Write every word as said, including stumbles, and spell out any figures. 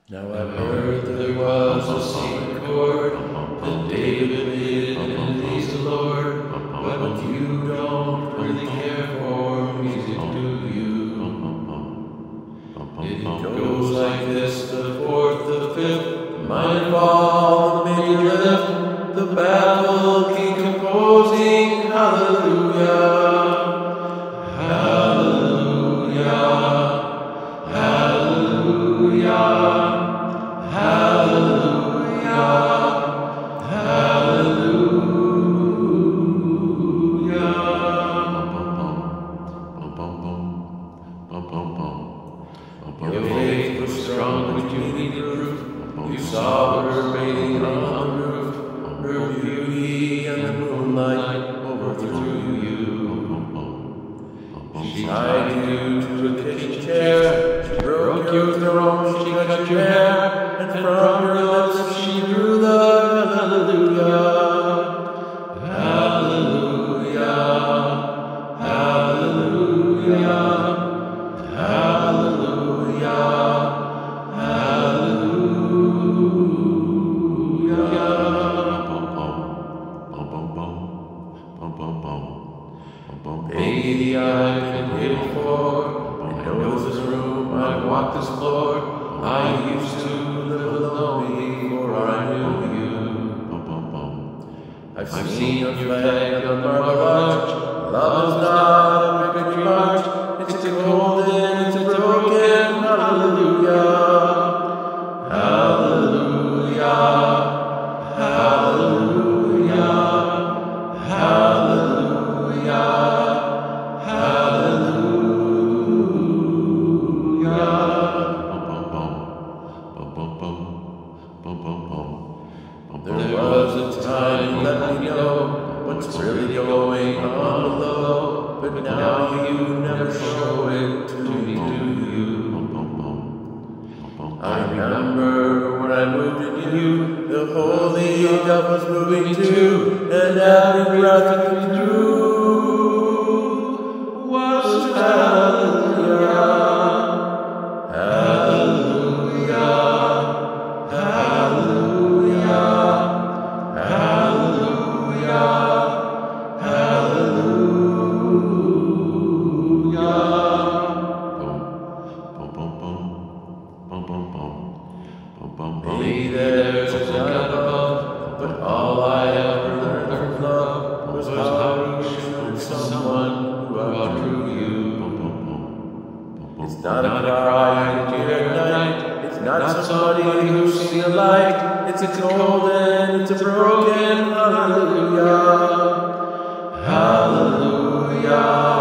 Now I've heard that there was a secret chord that David made and pleased the Lord, but you don't really care for music, do you? It goes like this: the fourth, the fifth, the minor fall, the major lift, the battle keep composing, hallelujah. Your faith was strong, but you needed proof. You saw her bathing on the roof. Her beauty and the moonlight overthrew you. She tied you to a kitchen chair. She broke your throne, she cut your hair, and from your lips she drew the hallelujah. Hallelujah. Hallelujah. Baby, I've been here before. I know this room, I've walked this floor. I used to live alone before I knew you. I've seen your flag on the marble arch. Love is not a victory march. It's a golden, it's a broken hallelujah. Hallelujah. Hallelujah. Hallelujah. There was a time, let me know what's really going on below, but now you never show it to me, do you? I remember when I moved into you, the holy dove was moving too, and every breath we drew was hallelujah. Hallelujah. Hallelujah. Hallelujah. Hallelujah. Maybe there's a God above, but all I ever learned from love was how to shoot someone who outdrew you. It's not a cry that you hear at night. It's not somebody who's seen a light. It's a golden, it's a broken hallelujah. Hallelujah.